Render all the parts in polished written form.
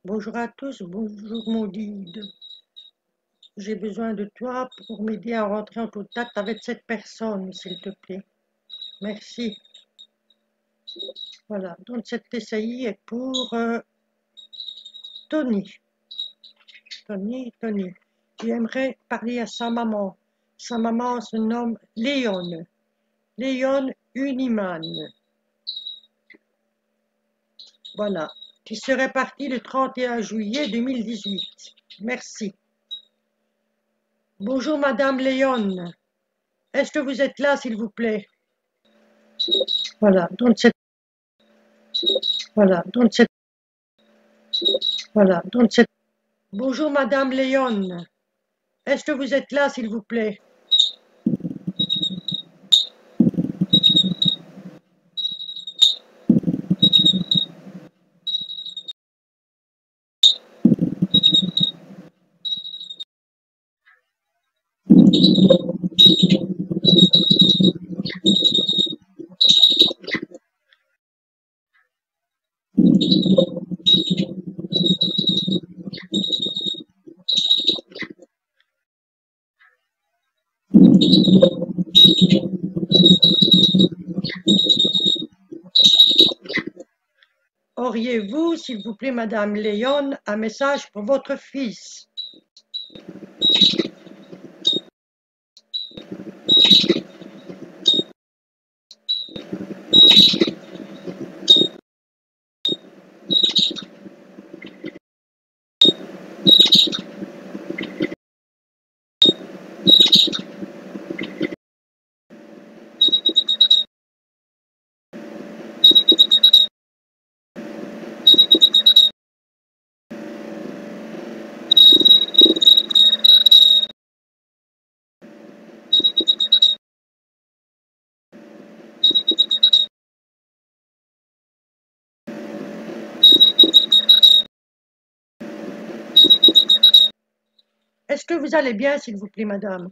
Bonjour à tous, bonjour mon guide. J'ai besoin de toi pour m'aider à rentrer en contact avec cette personne, s'il te plaît. Merci. Voilà, donc cette TCI est pour Tony. Tony. J'aimerais parler à sa maman. Sa maman se nomme Léon. Léon Uniman. Voilà, qui serait parti le 31 juillet 2018. Merci. Bonjour Madame Léon. Est-ce que vous êtes là, s'il vous plaît? Voilà, donc cette Voilà, donc c'est... Voilà, donc c'est... Bonjour Madame Léon. Est-ce que vous êtes là, s'il vous plaît? Auriez-vous, s'il vous plaît, Madame Léon, un message pour votre fils? Est-ce que vous allez bien, s'il vous plaît, Madame?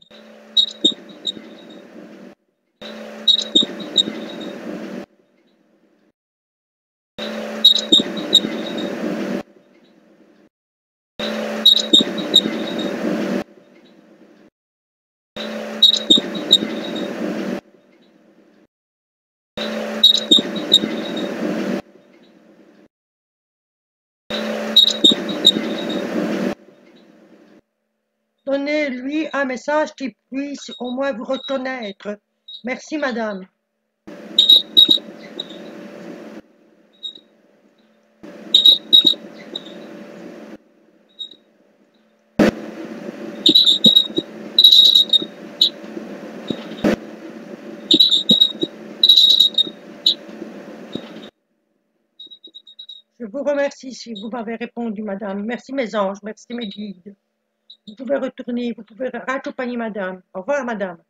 Donnez-lui un message qui puisse au moins vous reconnaître. Merci, Madame. Je vous remercie si vous m'avez répondu, Madame. Merci, mes anges. Merci, mes guides. Vous pouvez retourner, vous pouvez raccompagner Madame. Au revoir, Madame.